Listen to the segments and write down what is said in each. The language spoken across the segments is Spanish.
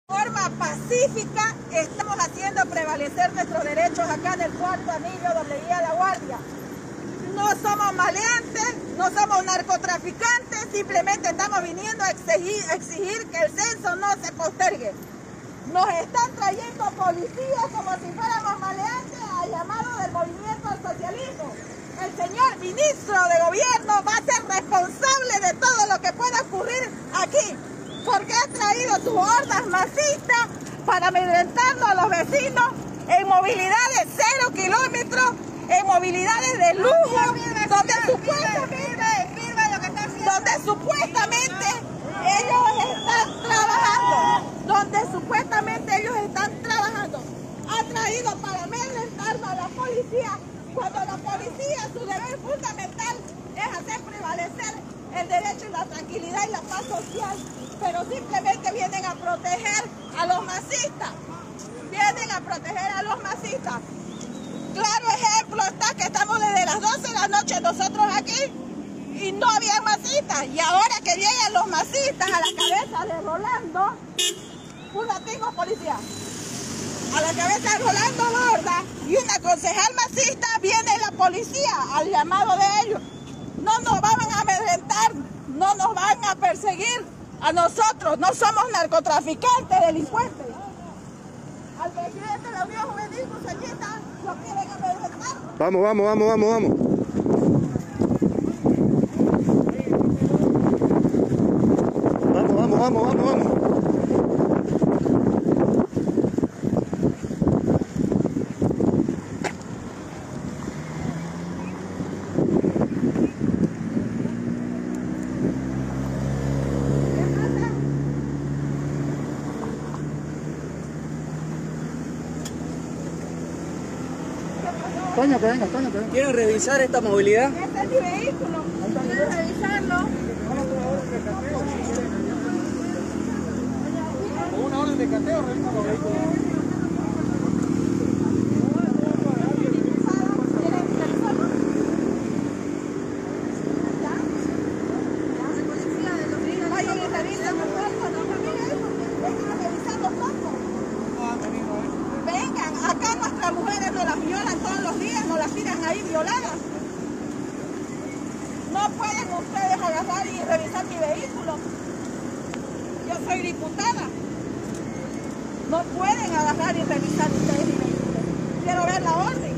De forma pacífica estamos haciendo prevalecer nuestros derechos acá en el cuarto anillo donde guía la guardia. No somos maleantes, no somos narcotraficantes, simplemente estamos viniendo a exigir que el censo no se postergue. Nos están trayendo policías como si fuéramos maleantes a llamado del movimiento al socialismo. El señor ministro de gobierno va a ser responsable de todo lo que pueda ocurrir aquí, porque ha traído sus hordas masistas para amedrentarnos a los vecinos en movilidades 0 kilómetros, en movilidades de lujo, donde supuestamente ellos están trabajando, ha traído para amedrentarnos a la policía, cuando la policía, su deber fundamental es hacer prevalecer el derecho y la tranquilidad y la paz social, pero simplemente vienen a proteger a los masistas, Claro ejemplo está que estamos desde las 12 de la noche nosotros aquí y no había masistas, y ahora que llegan los masistas a la cabeza de Rolando, policía, a la cabeza de Rolando Borda y una concejal masista, viene la policía al llamado de ellos. No nos van a amedrentar, no nos van a perseguir a nosotros, no somos narcotraficantes, delincuentes. Al presidente de la Unión Juvenil Cruceñita lo quieren amedrentar. Vamos. Vamos. Toño, que venga. ¿Quieren revisar esta movilidad? Este es mi vehículo, quiero revisarlo. Con una orden de cateo revisa los vehículos. Vengan, acá nuestras mujeres nos las violan todos los días, nos las tiran ahí violadas. No pueden ustedes agarrar y revisar mi vehículo. Yo soy diputada. No pueden agarrar y revisar ustedes mi vehículo. Quiero ver la orden.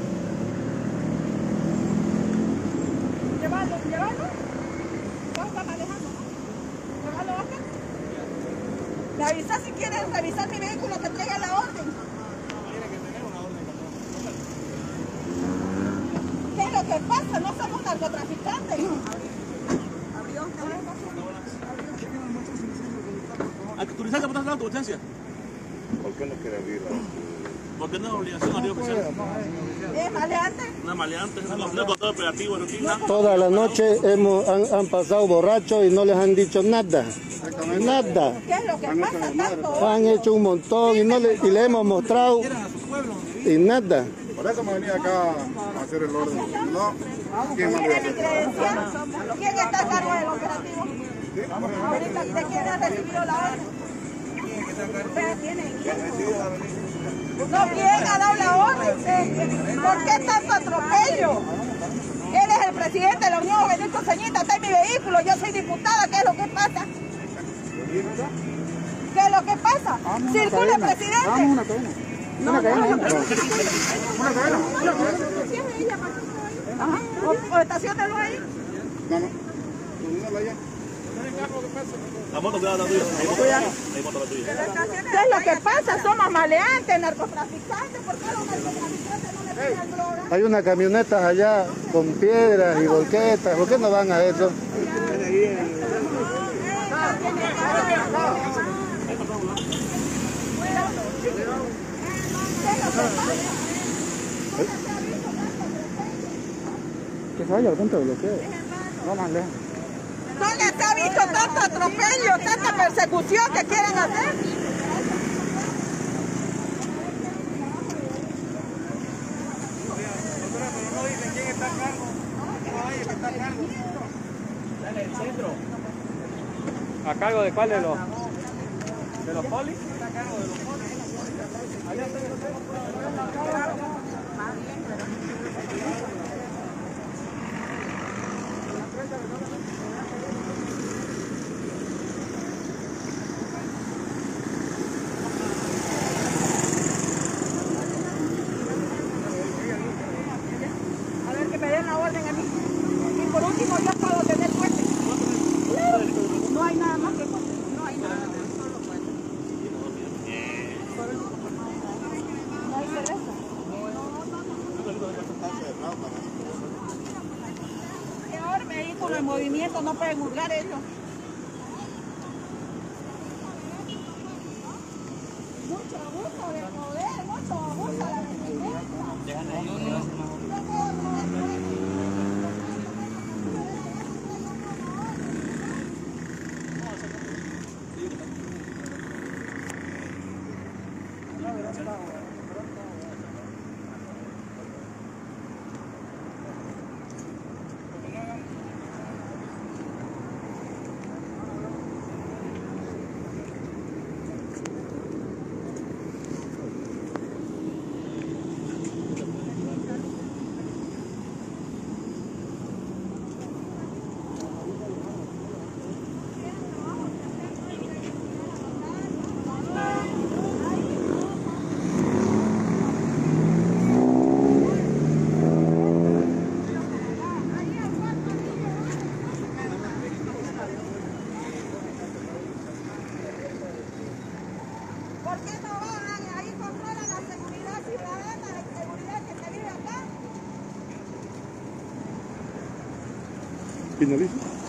Llevarlo. ¿Cómo está manejando? ¿Llevarlo acá? Me avisa si quieren revisar mi vehículo, que traigan la orden. ¿Qué es lo que pasa? No somos narcotraficantes. ¿Tu licencia por tu licencia? ¿Por qué no quiere abrirla? Porque no es obligación abrir oficial. ¿Es maleante? No es maleante, no es control operativo, rutina. Toda la noche han pasado borrachos y no les han dicho nada. Nada. ¿Qué es lo que pasa tanto? Han hecho un montón y le hemos mostrado y nada. Por eso me venía acá a hacer el orden. No, ¿quién me ¿Tiene mi credencial? ¿Quién está a cargo del operativo? Ahorita, ¿de quién ha recibido la orden? No, ¿quién ha dado la orden? ¿Por qué tanto atropello? Él es el presidente de la Unión Juvenil Cruceñita, está en mi vehículo, yo soy diputada, ¿qué es lo que pasa? ¿Qué es lo que pasa? Circule, presidente. Vamos una cadena. Una cadena. Ajá. O estaciónelo ahí. Vamos. Unídalo allá. La moto queda la tuya. Hay moto la tuya. ¿Qué es lo que pasa? Somos maleantes, narcotraficantes. ¿Por qué los narcotraficantes no le tiran droga? Hay unas camionetas allá con piedras y volquetas. ¿Por qué no van a eso? Que se vaya al punto de bloqueo. No más lejos. ¿No les ha visto tanto atropello, tanta persecución que quieren hacer? ¿A cargo de cuál de los? ¿De los polis? Allá está. A ver que me den la orden a mí. Y por último yo puedo tener puente. No hay nada más que puente. No hay nada. No hay cerveza. Y ahora vehículos en movimiento no pueden juzgar ellos. Mucho abuso de poder, mucho abuso de la presidencia. ¿Por qué no van? Ahí controlan la seguridad ciudadana, la seguridad que se vive acá. Finaliza.